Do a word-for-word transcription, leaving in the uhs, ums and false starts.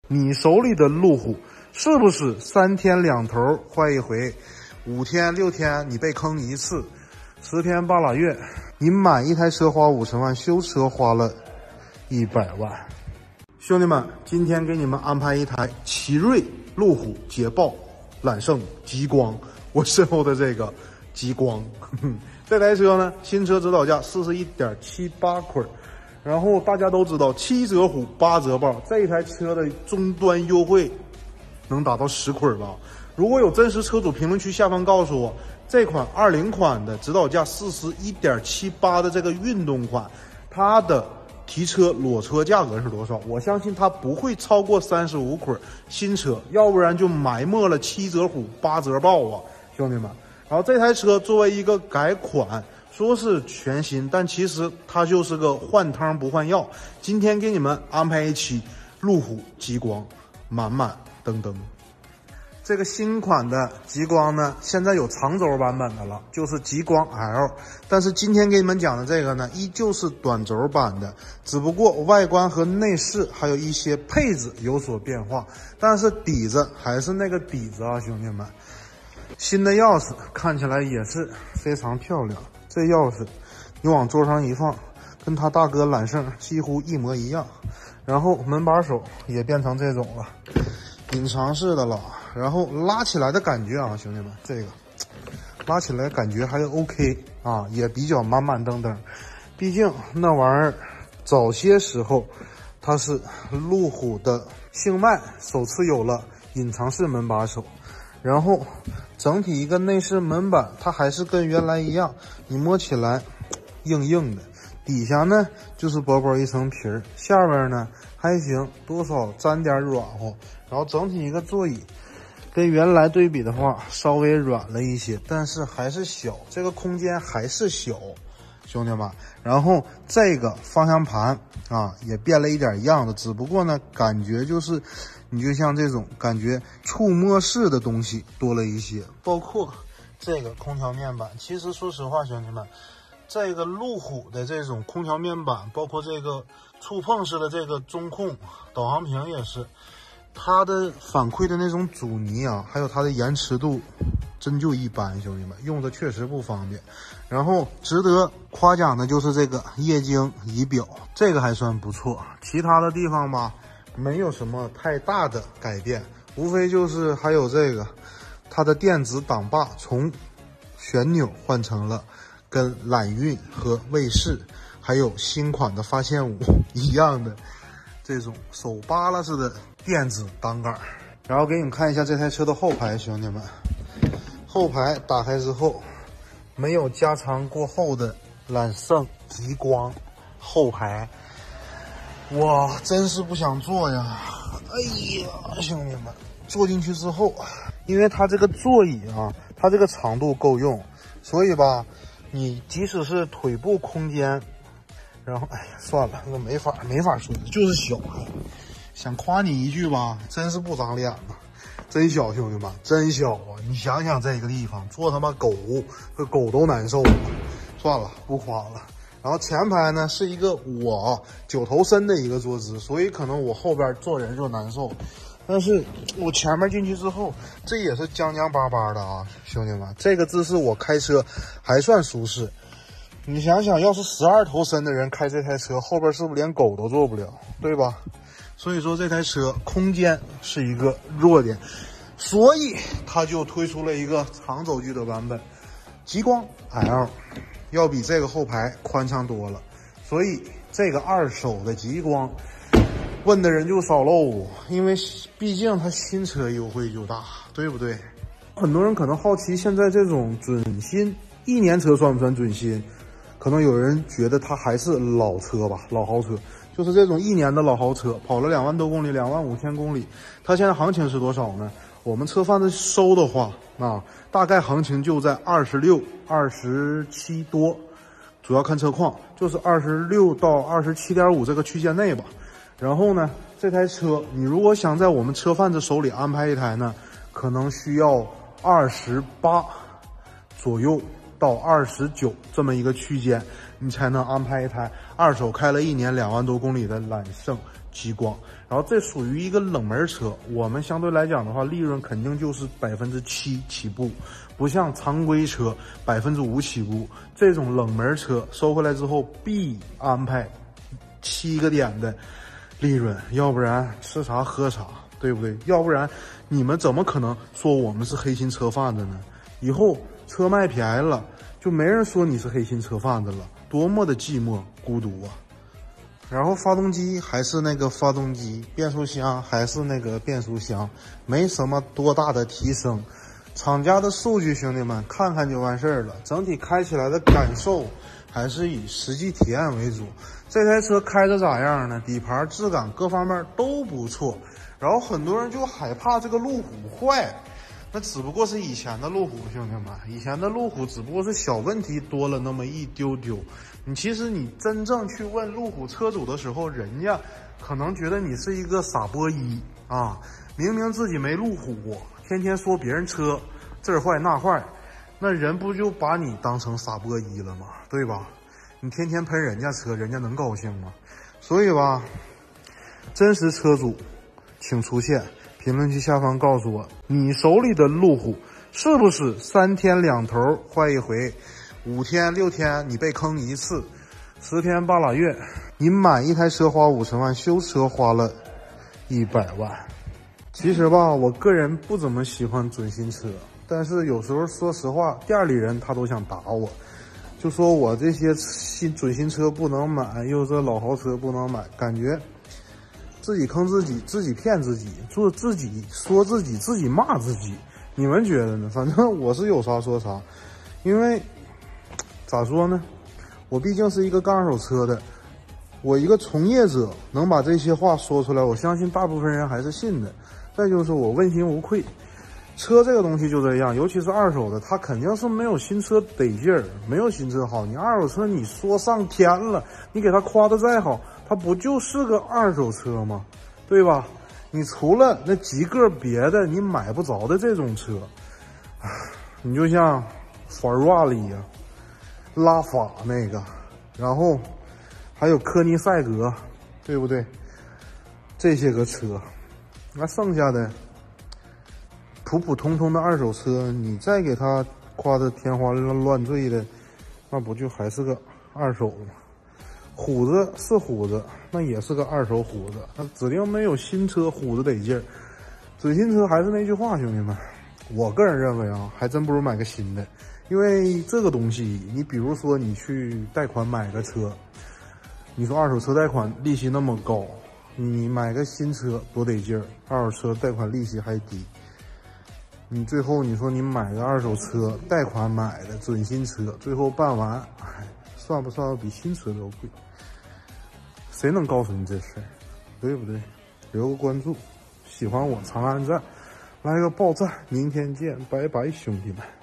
你手里的路虎是不是三天两头坏一回，五天六天你被坑一次，十天半拉月，你买一台车花五十万，修车花了一百万。兄弟们，今天给你们安排一台奇瑞路虎捷豹揽胜极光，我身后的这个极光，呵呵这台车呢，新车指导价四十一点七八块。然后大家都知道七折虎八折豹，这一台车的终端优惠能达到十块吧。如果有真实车主，评论区下方告诉我，这款二零款的指导价四十一点七八的这个运动款，它的提车裸车价格是多少？我相信它不会超过三十五块新车，要不然就埋没了七折虎八折豹啊，兄弟们。然后这台车作为一个改款，说是全新，但其实它就是个换汤不换药。今天给你们安排一期路虎极光，满满登登。这个新款的极光呢，现在有长轴版本的了，就是极光 L。但是今天给你们讲的这个呢，依旧是短轴版的，只不过外观和内饰还有一些配置有所变化，但是底子还是那个底子啊，兄弟们。新的钥匙看起来也是非常漂亮。这钥匙你往桌上一放，跟他大哥揽胜几乎一模一样。然后门把手也变成这种了，隐藏式的了。然后拉起来的感觉啊，兄弟们，这个拉起来感觉还 OK 啊，也比较满满登登。毕竟那玩意儿早些时候它是路虎的星脉首次有了隐藏式门把手。然后整体一个内饰门板它还是跟原来一样，你摸起来硬硬的，底下呢就是薄薄一层皮儿，下面呢还行，多少沾点软和。然后整体一个座椅跟原来对比的话稍微软了一些，但是还是小，这个空间还是小，兄弟们。然后这个方向盘啊也变了一点样子，只不过呢感觉就是你就像这种感觉触摸式的东西多了一些，包括这个空调面板。其实说实话，兄弟们，这个路虎的这种空调面板，包括这个触碰式的这个中控导航屏也是，它的反馈的那种阻尼啊，还有它的延迟度真就一般，兄弟们，用的确实不方便。然后值得夸奖的就是这个液晶仪表，这个还算不错，其他的地方吧没有什么太大的改变，无非就是还有这个它的电子挡把从旋钮换成了跟揽运和卫士还有新款的发现五一样的这种手扒拉式的电子挡杆。然后给你们看一下这台车的后排，兄弟们，后排打开之后没有加长过后的揽胜极光后排，哇，真是不想坐呀！哎呀，兄弟们，坐进去之后，因为它这个座椅啊，它这个长度够用，所以吧，你即使是腿部空间，然后哎呀，算了，那没法没法说，就是小。想夸你一句吧，真是不长脸呐，真小，兄弟们，真小啊！你想想这个地方，坐他妈狗，这狗都难受了。算了，不夸了。然后前排呢是一个我九头身的一个坐姿，所以可能我后边坐人就难受，但是我前面进去之后，这也是僵僵巴巴的啊，兄弟们，这个姿势我开车还算舒适。你想想，要是十二头身的人开这台车，后边是不是连狗都坐不了，对吧？所以说这台车空间是一个弱点，所以它就推出了一个长轴距的版本，极光 L。要比这个后排宽敞多了，所以这个二手的极光问的人就少喽，因为毕竟它新车优惠就大，对不对？很多人可能好奇，现在这种准新一年车算不算准新？可能有人觉得它还是老车吧，老豪车，就是这种一年的老豪车，跑了两万多公里，两万五千公里，它现在行情是多少呢？我们车贩子收的话啊，大概行情就在二十六、二十七多，主要看车况，就是二十六到二十七点五这个区间内吧。然后呢，这台车你如果想在我们车贩子手里安排一台呢，可能需要二十八左右到二十九这么一个区间，你才能安排一台二手开了一年两万多公里的揽胜极光。然后这属于一个冷门车，我们相对来讲的话，利润肯定就是百分之七起步，不像常规车百分之五起步。这种冷门车收回来之后，必安排七个点的利润，要不然吃啥喝啥，对不对？要不然你们怎么可能说我们是黑心车贩子呢？以后车卖便宜了，就没人说你是黑心车贩子了，多么的寂寞孤独啊！然后发动机还是那个发动机，变速箱还是那个变速箱，没什么多大的提升。厂家的数据兄弟们看看就完事儿了，整体开起来的感受还是以实际体验为主。这台车开着咋样呢？底盘质感各方面都不错。然后很多人就害怕这个路虎坏，那只不过是以前的路虎，兄弟们，以前的路虎只不过是小问题多了那么一丢丢。你其实你真正去问路虎车主的时候，人家可能觉得你是一个傻波一啊，明明自己没路虎，天天说别人车这儿坏那坏，那人不就把你当成傻波一了吗？对吧？你天天喷人家车，人家能高兴吗？所以吧，真实车主请出现，评论区下方告诉我，你手里的路虎是不是三天两头坏一回，五天六天你被坑一次，十天半拉月，你买一台车花五十万，修车花了一百万。其实吧，我个人不怎么喜欢准新车，但是有时候说实话，店里人他都想打我，就说我这些新准新车不能买，又这老豪车不能买，感觉自己坑自己，自己骗自己，做自己说自己，自己骂自己。你们觉得呢？反正我是有啥说啥，因为咋说呢，我毕竟是一个干二手车的，我一个从业者能把这些话说出来，我相信大部分人还是信的。再就是我问心无愧，车这个东西就这样，尤其是二手的，它肯定是没有新车得劲儿，没有新车好。你二手车你说上天了，你给它夸的再好，它不就是个二手车吗？对吧？你除了那几个别的你买不着的这种车，你就像法拉利呀、拉法那个，然后还有科尼赛格，对不对？这些个车，那剩下的普普通通的二手车，你再给它夸的天花乱坠的，那不就还是个二手吗？虎子是虎子，那也是个二手虎子，那指定没有新车虎子得劲儿。准新车还是那句话，兄弟们，我个人认为啊，还真不如买个新的，因为这个东西，你比如说你去贷款买个车，你说二手车贷款利息那么高，你买个新车多得劲儿，二手车贷款利息还低。你最后你说你买个二手车贷款买的准新车，最后办完，哎，算不算比新车都贵？谁能告诉你这事儿，对不对？留个关注，喜欢我长按赞，来个爆赞，明天见，拜拜，兄弟们。